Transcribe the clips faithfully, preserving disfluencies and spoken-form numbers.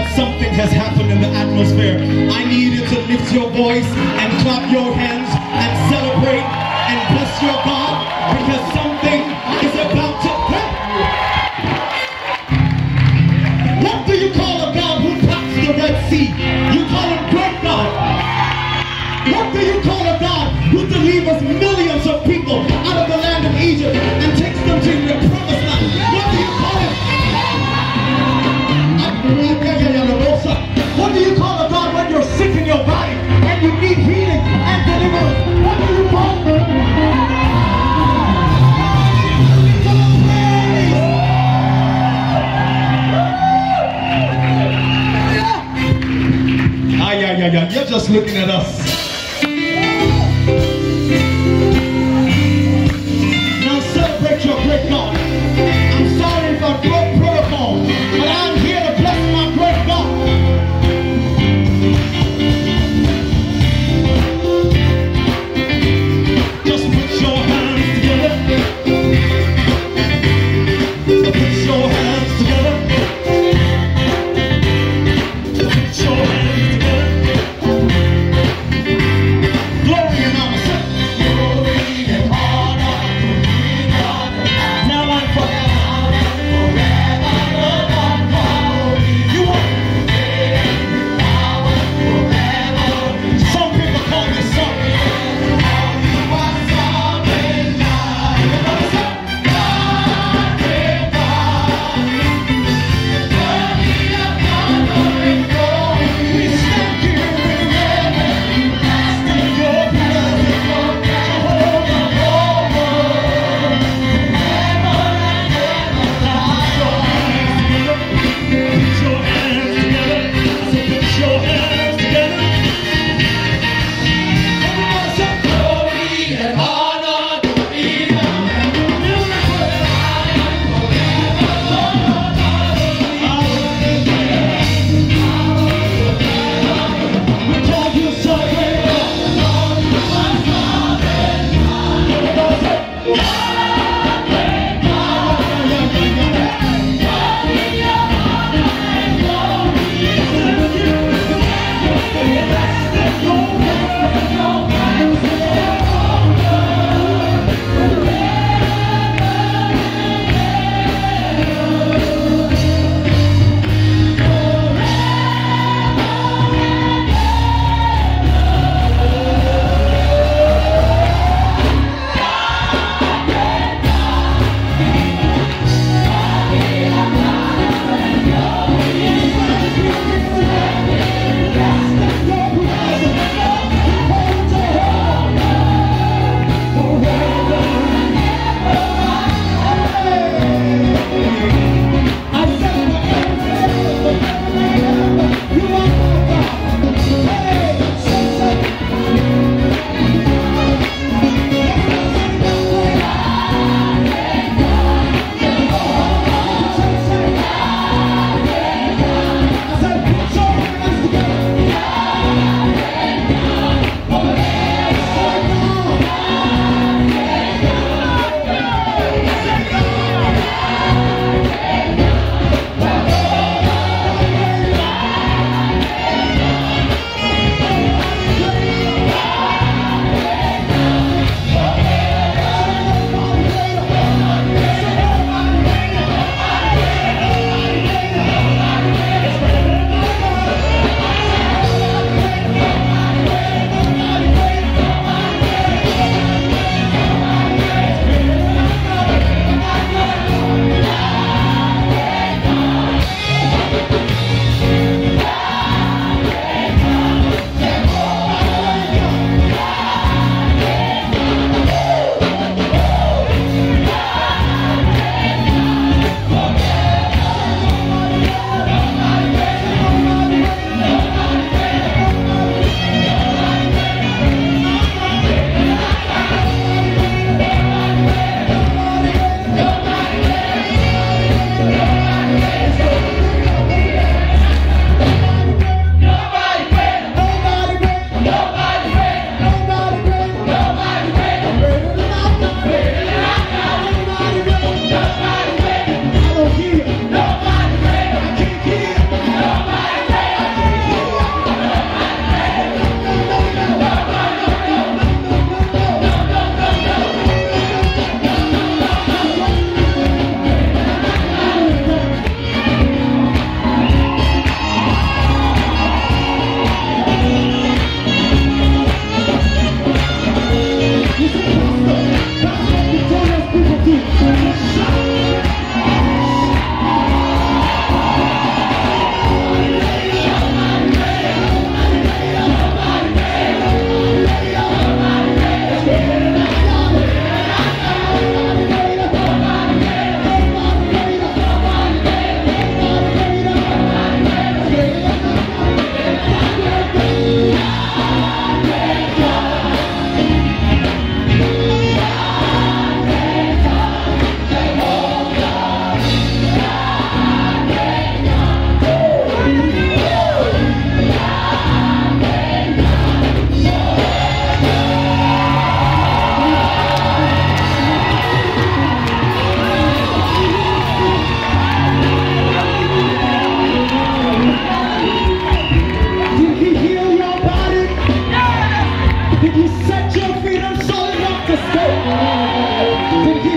something has happened in the atmosphere. I need you to lift your voice and clap your hands and celebrate and bless your God, because something is about to happen. What do you call a God who parts the Red Sea? You call him great God. What do you call a God who delivers millions of people out of the land of Egypt and takes them to the promised land? What do you call him? What do you call a God when you're sick in your body and you need healing and deliverance? What do you call him? Ah, yeah, yeah, yeah. You're just looking at us. Now celebrate your great God. I'm sorry if I broke protocol, but I'm here to bless my great God. Just put your hands together. Put your hands together. Put your hands together.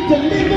to live